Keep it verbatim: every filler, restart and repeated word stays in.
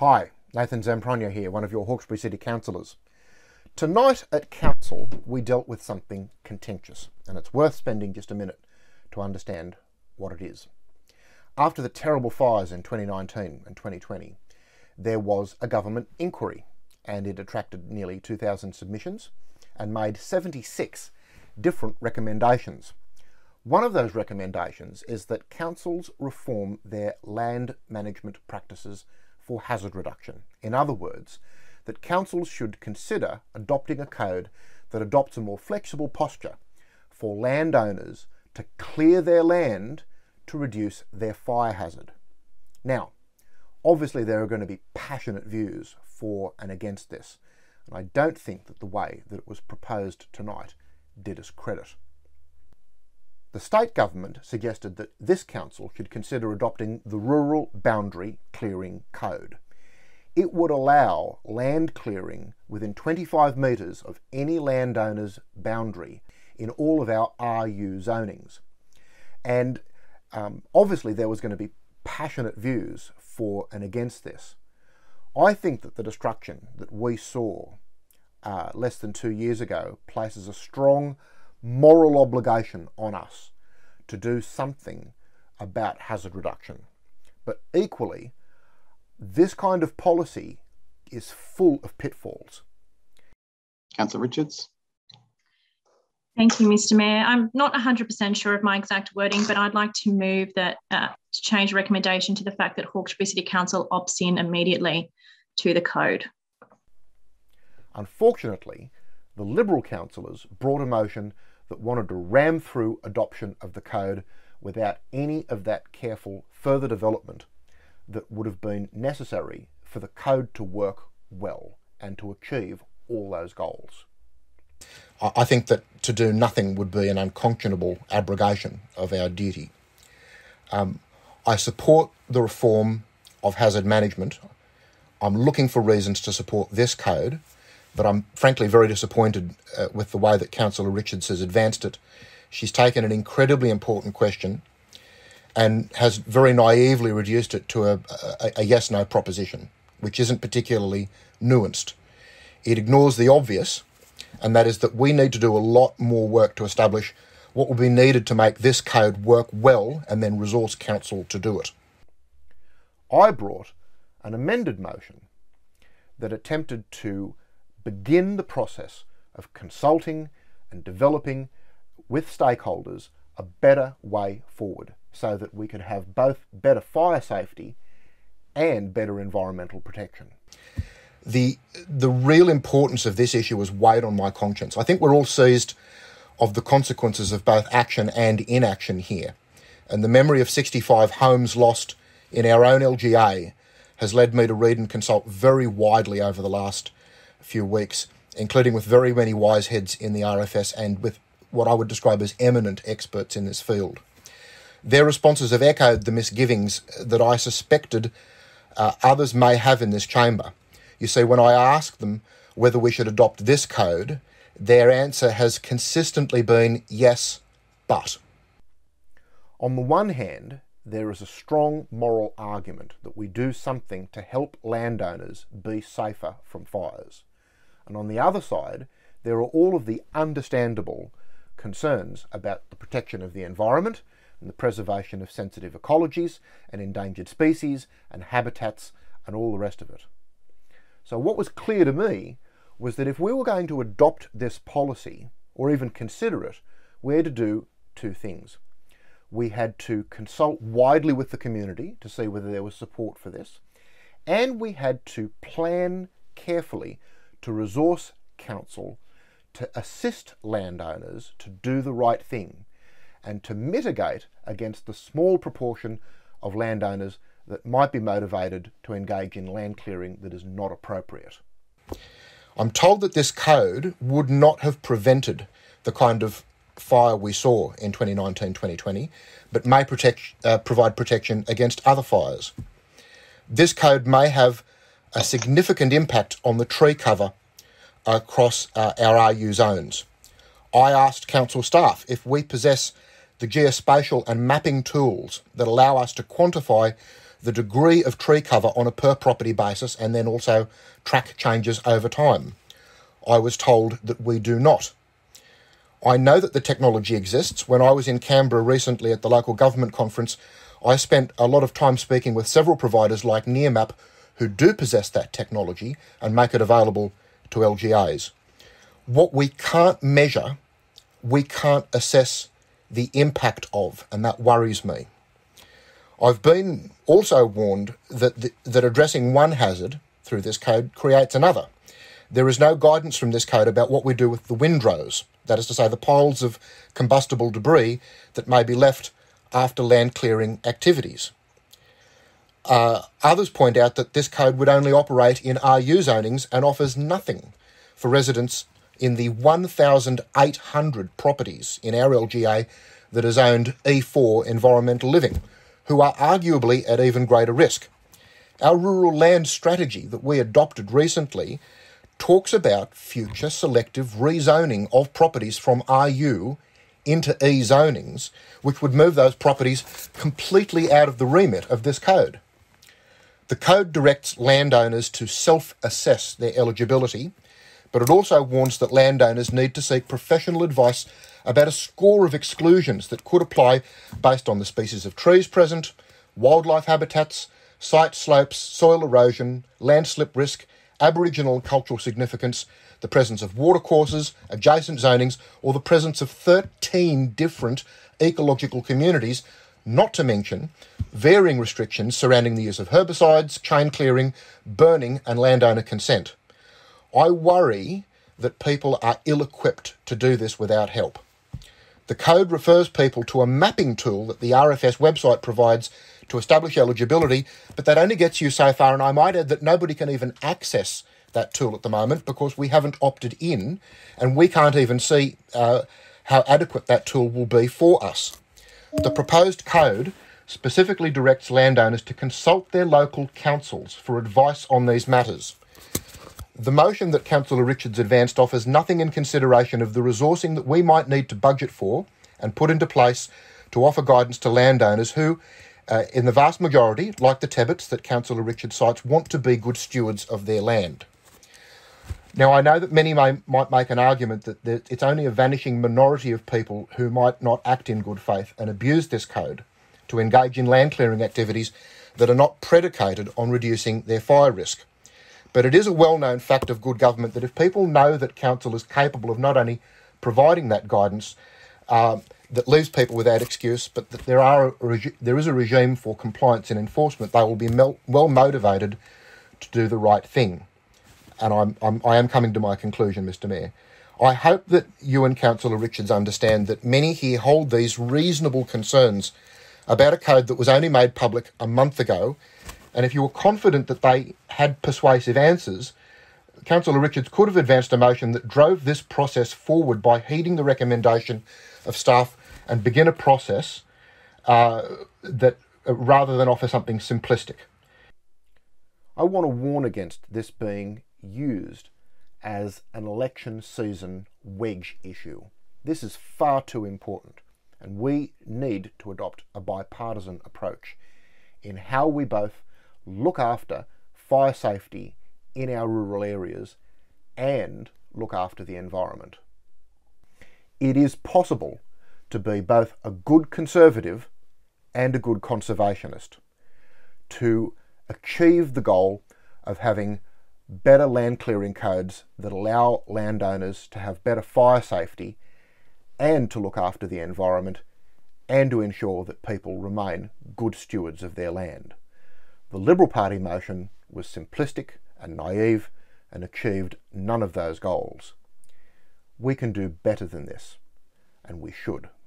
Hi, Nathan Zamprogna here, one of your Hawkesbury City Councillors. Tonight at Council we dealt with something contentious, and it's worth spending just a minute to understand what it is. After the terrible fires in twenty nineteen and twenty twenty, there was a government inquiry, and it attracted nearly two thousand submissions and made seventy-six different recommendations. One of those recommendations is that councils reform their land management practices for hazard reduction. In other words, that councils should consider adopting a code that adopts a more flexible posture for landowners to clear their land to reduce their fire hazard. Now, obviously there are going to be passionate views for and against this, and I don't think that the way that it was proposed tonight did us credit. The state government suggested that this council should consider adopting the Rural Boundary Clearing Code. It would allow land clearing within twenty-five metres of any landowner's boundary in all of our R U zonings. And um, obviously there was going to be passionate views for and against this. I think that the destruction that we saw uh, less than two years ago places a strong moral obligation on us to do something about hazard reduction. But equally, this kind of policy is full of pitfalls. Councillor Richards. Thank you, Mister Mayor. I'm not one hundred percent sure of my exact wording, but I'd like to move that uh, to change the recommendation to the fact that Hawkesbury City Council opts in immediately to the code. Unfortunately, the Liberal councillors brought a motion that wanted to ram through adoption of the code without any of that careful further development that would have been necessary for the code to work well and to achieve all those goals. I think that to do nothing would be an unconscionable abrogation of our duty. Um, I support the reform of hazard management. I'm looking for reasons to support this code, but I'm frankly very disappointed uh, with the way that Councillor Richards has advanced it. She's taken an incredibly important question and has very naively reduced it to a, a, a yes-no proposition, which isn't particularly nuanced. It ignores the obvious, and that is that we need to do a lot more work to establish what will be needed to make this code work well and then resource council to do it. I brought an amended motion that attempted to begin the process of consulting and developing with stakeholders a better way forward so that we could have both better fire safety and better environmental protection. The, the real importance of this issue has weighed on my conscience. I think we're all seized of the consequences of both action and inaction here. And the memory of sixty-five homes lost in our own L G A has led me to read and consult very widely over the last few weeks, including with very many wise heads in the R F S and with what I would describe as eminent experts in this field. Their responses have echoed the misgivings that I suspected uh, others may have in this chamber. You see, when I asked them whether we should adopt this code, their answer has consistently been yes, but. On the one hand, there is a strong moral argument that we do something to help landowners be safer from fires. And on the other side, there are all of the understandable concerns about the protection of the environment and the preservation of sensitive ecologies and endangered species and habitats and all the rest of it. So what was clear to me was that if we were going to adopt this policy, or even consider it, we had to do two things. We had to consult widely with the community to see whether there was support for this, and we had to plan carefully to resource council to assist landowners to do the right thing and to mitigate against the small proportion of landowners that might be motivated to engage in land clearing that is not appropriate. I'm told that this code would not have prevented the kind of fire we saw in twenty nineteen twenty twenty, but may protect, uh, provide protection against other fires. This code may have a significant impact on the tree cover across uh, our R U zones. I asked council staff if we possess the geospatial and mapping tools that allow us to quantify the degree of tree cover on a per property basis and then also track changes over time? I was told that we do not. I know that the technology exists. When I was in Canberra recently at the local government conference, I spent a lot of time speaking with several providers like Nearmap who do possess that technology and make it available to L G As. What we can't measure, we can't assess the impact of, and that worries me. I've been also warned that the, that addressing one hazard through this code creates another. There is no guidance from this code about what we do with the windrows, that is to say the piles of combustible debris that may be left after land clearing activities. Uh, others point out that this code would only operate in R U zonings and offers nothing for residents in the one thousand eight hundred properties in our L G A that is owned E four environmental living, who are arguably at even greater risk. Our rural land strategy that we adopted recently talks about future selective rezoning of properties from R U into E zonings, which would move those properties completely out of the remit of this code. The code directs landowners to self-assess their eligibility, but it also warns that landowners need to seek professional advice about a score of exclusions that could apply based on the species of trees present, wildlife habitats, site slopes, soil erosion, landslip risk, Aboriginal and cultural significance, the presence of watercourses, adjacent zonings, or the presence of thirteen different ecological communities, not to mention varying restrictions surrounding the use of herbicides, chain clearing, burning, and landowner consent. I worry that people are ill-equipped to do this without help. The code refers people to a mapping tool that the R F S website provides to establish eligibility, but that only gets you so far, and I might add that nobody can even access that tool at the moment because we haven't opted in, and we can't even see uh, how adequate that tool will be for us. The proposed code specifically directs landowners to consult their local councils for advice on these matters. The motion that Councillor Richards advanced offers nothing in consideration of the resourcing that we might need to budget for and put into place to offer guidance to landowners who, uh, in the vast majority, like the Tebbets that Councillor Richards cites, want to be good stewards of their land. Now, I know that many may, might make an argument that there, it's only a vanishing minority of people who might not act in good faith and abuse this code to engage in land clearing activities that are not predicated on reducing their fire risk. But it is a well-known fact of good government that if people know that council is capable of not only providing that guidance uh, that leaves people without excuse, but that there are a regi- there is a regime for compliance and enforcement, they will be mel- well motivated to do the right thing. And I'm, I'm, I am coming to my conclusion, Mister Mayor. I hope that you and Councillor Richards understand that many here hold these reasonable concerns about a code that was only made public a month ago. And if you were confident that they had persuasive answers, Councillor Richards could have advanced a motion that drove this process forward by heeding the recommendation of staff and begin a process uh, that uh, rather than offer something simplistic. I want to warn against this being used as an election season wedge issue. This is far too important, and we need to adopt a bipartisan approach in how we both look after fire safety in our rural areas and look after the environment. It is possible to be both a good conservative and a good conservationist, to achieve the goal of having better land clearing codes that allow landowners to have better fire safety and to look after the environment and to ensure that people remain good stewards of their land. The Liberal Party motion was simplistic and naive and achieved none of those goals. We can do better than this, and we should.